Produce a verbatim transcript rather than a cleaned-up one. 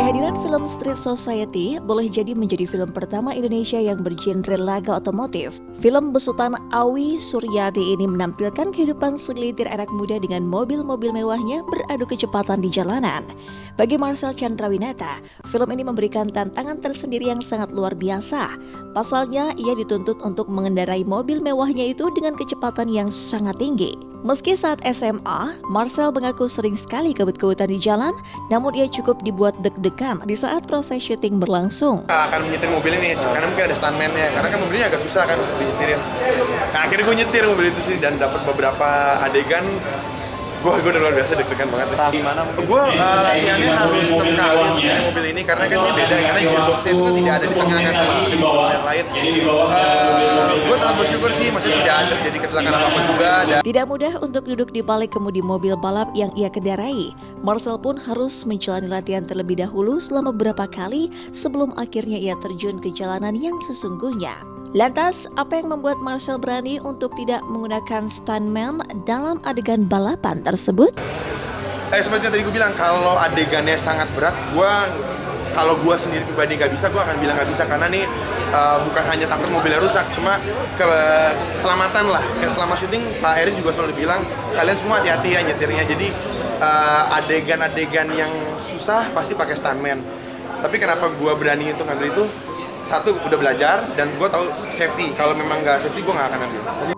Kehadiran film Street Society boleh jadi menjadi film pertama Indonesia yang bergenre laga otomotif. Film besutan Awi Suryadi ini menampilkan kehidupan segelintir anak muda dengan mobil-mobil mewahnya beradu kecepatan di jalanan. Bagi Marcel Chandrawinata, film ini memberikan tantangan tersendiri yang sangat luar biasa. Pasalnya, ia dituntut untuk mengendarai mobil mewahnya itu dengan kecepatan yang sangat tinggi. Meski saat S M A, Marcel mengaku sering sekali kebut-kebutan di jalan, namun ia cukup dibuat deg-degan di saat proses syuting berlangsung. Akan menyetir mobil ini, karena mungkin ada stuntman-nya, karena kan mobilnya agak susah kan dinyetirin. Nah, akhirnya gue nyetir mobil itu sih dan dapat beberapa adegan. Gue gue udah luar biasa deg-degan banget. Gimana? Gue latihannya harus enam kali untuk main mobil ini karena kan ini beda, karena gearbox-nya itu kan tidak ada di tengah kan sama seperti mobil yang lain. Uh, gue sangat bersyukur sih, maksudnya tidak terjadi kecelakaan apa-apa juga. Dan tidak mudah untuk duduk di balik kemudi mobil balap yang ia kendarai. Marcel pun harus menjalani latihan terlebih dahulu selama beberapa kali sebelum akhirnya ia terjun ke jalanan yang sesungguhnya. Lantas, apa yang membuat Marcel berani untuk tidak menggunakan stuntman dalam adegan balapan tersebut? Eh, seperti yang tadi gue bilang, kalau adegannya sangat berat, gue kalau gue sendiri pribadi nggak bisa, gue akan bilang nggak bisa karena nih uh, bukan hanya takut mobilnya rusak, cuma keselamatan lah. Kayak selama syuting, Pak Erin juga selalu bilang kalian semua hati-hati ya nyetirnya. Jadi uh, adegan-adegan yang susah pasti pakai stuntman. Tapi kenapa gue berani untuk ngambil itu? Satu, udah belajar, dan gue tahu safety. Kalau memang nggak safety, gue nggak akan ambil.